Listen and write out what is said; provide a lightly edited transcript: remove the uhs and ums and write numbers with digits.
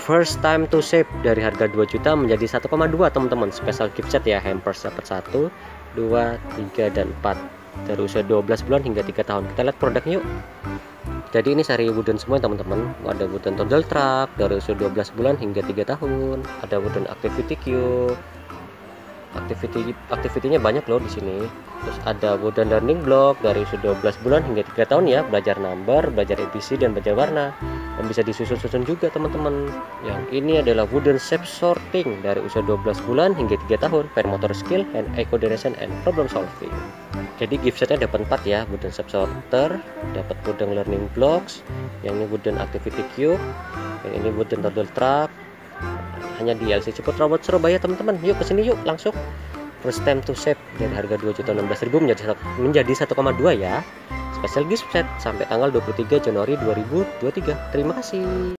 first time to save dari harga 2 juta menjadi 1,2 teman-teman. Special gift set ya, hampers dapat 1, 2, 3, dan 4 dari usia 12 bulan hingga 3 tahun. Kita lihat produknya yuk. Jadi ini seri wooden semua teman-teman. Ada wooden toddler truck dari usia 12 bulan hingga 3 tahun. Ada wooden activity cube. Aktivitinya banyak loh di sini. Terus ada wooden learning block dari usia 12 bulan hingga 3 tahun ya, belajar number, belajar ABC, dan belajar warna. Dan bisa disusun-susun juga teman-teman. Yang ini adalah wooden shape sorting dari usia 12 bulan hingga 3 tahun, pair motor skill and coordination and problem solving. Jadi gift setnya dapat 4 ya, wooden shape sorter, dapat wooden learning blocks, yang ini wooden activity cube, yang ini wooden toddler truck. Hanya di LC Cepot Robot Surabaya teman-teman. Yuk kesini yuk langsung. First time to save dari harga 2.016.000 menjadi 1,2 ya. Special gift set sampai tanggal 23 Januari 2023. Terima kasih.